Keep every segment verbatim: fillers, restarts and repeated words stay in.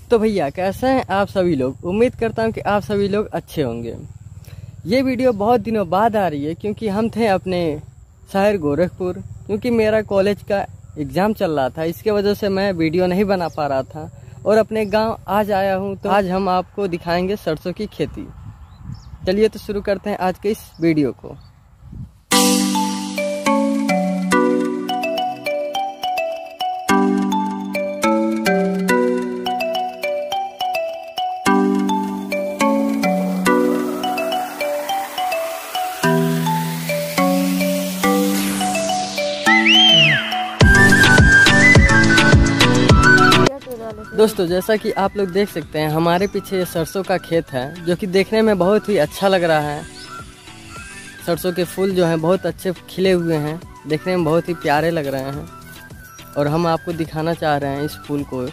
तो भैया कैसे हैं आप सभी लोग। उम्मीद करता हूं कि आप सभी लोग अच्छे होंगे। ये वीडियो बहुत दिनों बाद आ रही है क्योंकि हम थे अपने शहर गोरखपुर, क्योंकि मेरा कॉलेज का एग्ज़ाम चल रहा था। इसके वजह से मैं वीडियो नहीं बना पा रहा था और अपने गांव आज आया हूं। तो आज हम आपको दिखाएंगे सरसों की खेती। चलिए तो शुरू करते हैं आज के इस वीडियो को। दोस्तों जैसा कि आप लोग देख सकते हैं हमारे पीछे सरसों का खेत है, जो कि देखने में बहुत ही अच्छा लग रहा है। सरसों के फूल जो हैं बहुत अच्छे खिले हुए हैं, देखने में बहुत ही प्यारे लग रहे हैं और हम आपको दिखाना चाह रहे हैं इस फूल को।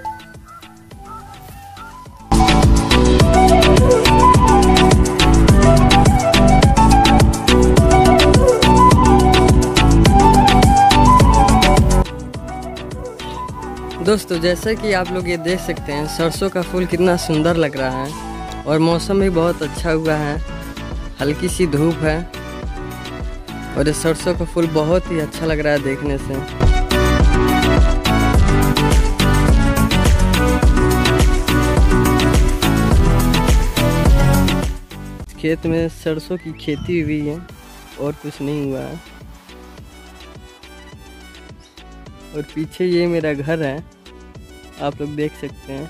दोस्तों जैसा कि आप लोग ये देख सकते हैं सरसों का फूल कितना सुंदर लग रहा है और मौसम भी बहुत अच्छा हुआ है, हल्की सी धूप है और ये सरसों का फूल बहुत ही अच्छा लग रहा है देखने से। खेत में सरसों की खेती हुई है और कुछ नहीं हुआ है। और पीछे ये मेरा घर है, आप लोग देख सकते हैं।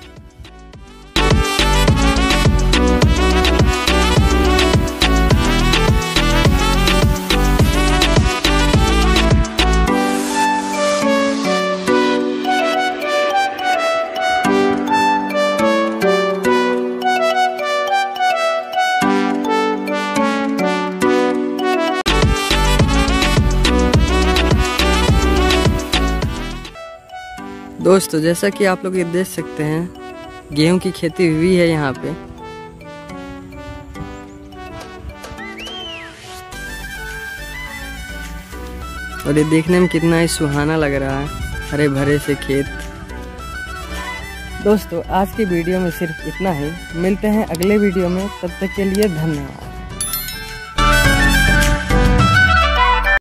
दोस्तों जैसा कि आप लोग ये देख सकते हैं गेहूं की खेती हुई है यहाँ पे। और ये देखने में कितना ही सुहाना लग रहा है, हरे भरे से खेत। दोस्तों आज की वीडियो में सिर्फ इतना ही। मिलते हैं अगले वीडियो में, तब तक के लिए धन्यवाद।